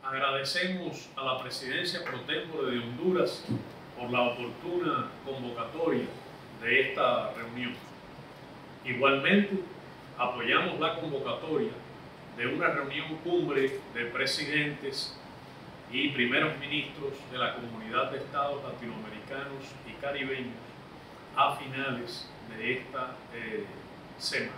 Agradecemos a la Presidencia pro tempore de Honduras por la oportuna convocatoria de esta reunión. Igualmente, apoyamos la convocatoria de una reunión cumbre de presidentes y primeros ministros de la Comunidad de Estados Latinoamericanos y Caribeños a finales de esta semana.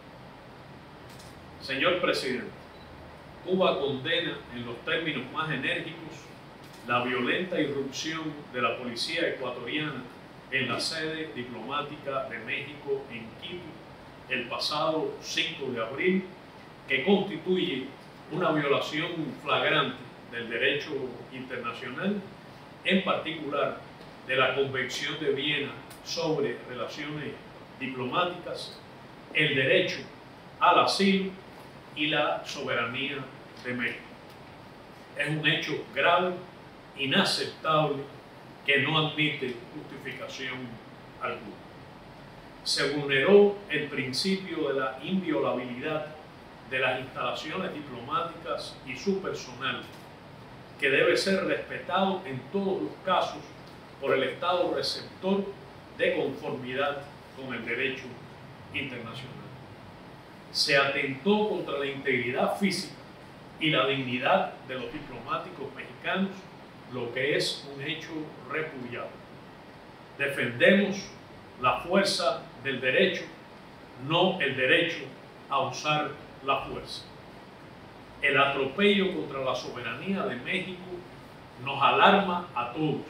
Señor Presidente, Cuba condena en los términos más enérgicos la violenta irrupción de la policía ecuatoriana en la sede diplomática de México en Quito el pasado 5 de abril, que constituye una violación flagrante del derecho internacional, en particular de la Convención de Viena sobre Relaciones Diplomáticas, el derecho al asilo y la soberanía de México. Es un hecho grave, inaceptable, que no admite justificación alguna. Se vulneró el principio de la inviolabilidad de las instalaciones diplomáticas y su personal, que debe ser respetado en todos los casos por el Estado receptor de conformidad con el derecho internacional. Se atentó contra la integridad física y la dignidad de los diplomáticos mexicanos, lo que es un hecho repudiable. Defendemos la fuerza del derecho, no el derecho a usar la fuerza. El atropello contra la soberanía de México nos alarma a todos.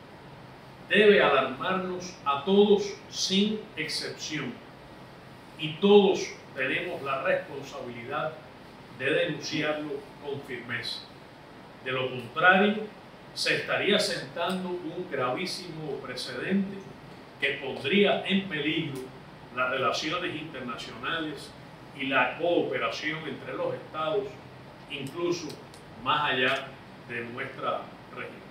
Debe alarmarnos a todos sin excepción. Y todos tenemos la responsabilidad de denunciarlo con firmeza. De lo contrario, se estaría sentando un gravísimo precedente que pondría en peligro las relaciones internacionales y la cooperación entre los estados, incluso más allá de nuestra región.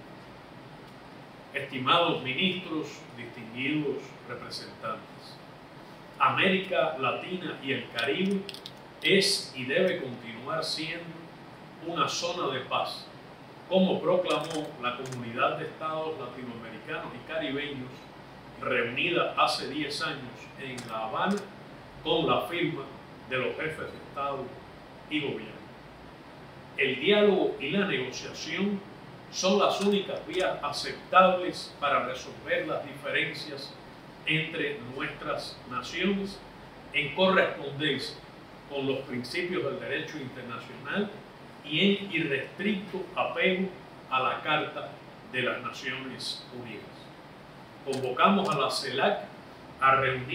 Estimados ministros, distinguidos representantes, América Latina y el Caribe es y debe continuar siendo una zona de paz, como proclamó la Comunidad de Estados Latinoamericanos y Caribeños reunida hace 10 años en La Habana con la firma de los jefes de Estado y Gobierno. El diálogo y la negociación son las únicas vías aceptables para resolver las diferencias entre nuestras naciones en correspondencia con los principios del derecho internacional y en irrestricto apego a la Carta de las Naciones Unidas. Convocamos a la CELAC a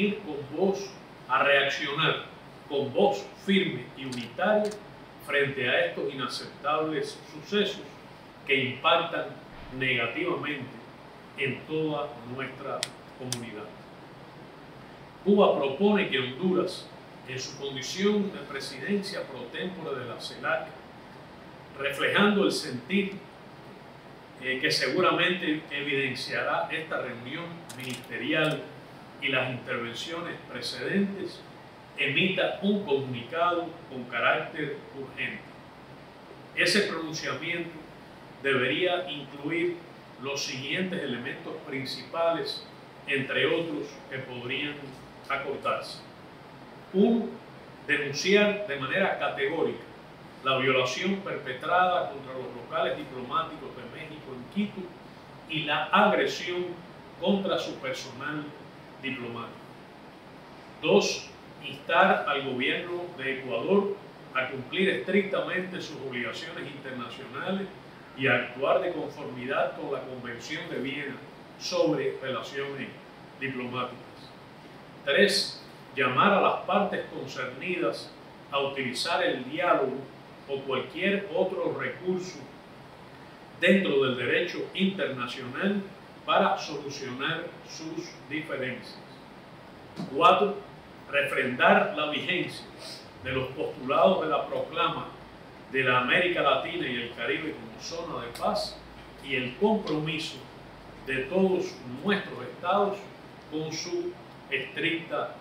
reaccionar con voz firme y unitaria frente a estos inaceptables sucesos que impactan negativamente en toda nuestra comunidad. Cuba propone que Honduras, en su condición de presidencia pro tempore de la CELAC, reflejando el sentir que seguramente evidenciará esta reunión ministerial y las intervenciones precedentes, emita un comunicado con carácter urgente. Ese pronunciamiento debería incluir los siguientes elementos principales, entre otros que podrían acordarse. 1. Denunciar de manera categórica la violación perpetrada contra los locales diplomáticos de México en Quito y la agresión contra su personal diplomático. 2. Instar al gobierno de Ecuador a cumplir estrictamente sus obligaciones internacionales y a actuar de conformidad con la Convención de Viena sobre Relaciones Diplomáticas. 3. Llamar a las partes concernidas a utilizar el diálogo o cualquier otro recurso dentro del derecho internacional para solucionar sus diferencias. 4. Refrendar la vigencia de los postulados de la proclama de la América Latina y el Caribe como zona de paz y el compromiso de todos nuestros estados con su estricta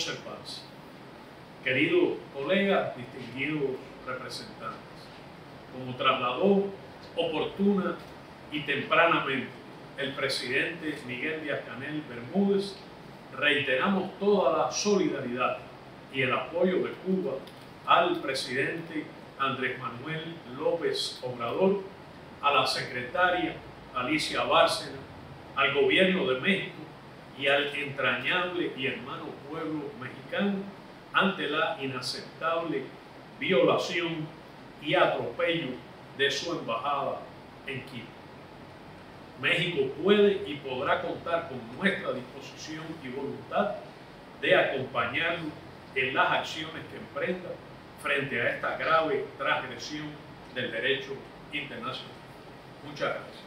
observancia. Queridos colegas, distinguidos representantes, como trasladó oportuna y tempranamente el presidente Miguel Díaz-Canel Bermúdez, reiteramos toda la solidaridad y el apoyo de Cuba al presidente Andrés Manuel López Obrador, a la secretaria Alicia Bárcena, al gobierno de México y al entrañable y hermano pueblo mexicano ante la inaceptable violación y atropello de su embajada en Quito. México puede y podrá contar con nuestra disposición y voluntad de acompañarlo en las acciones que emprenda frente a esta grave transgresión del derecho internacional. Muchas gracias.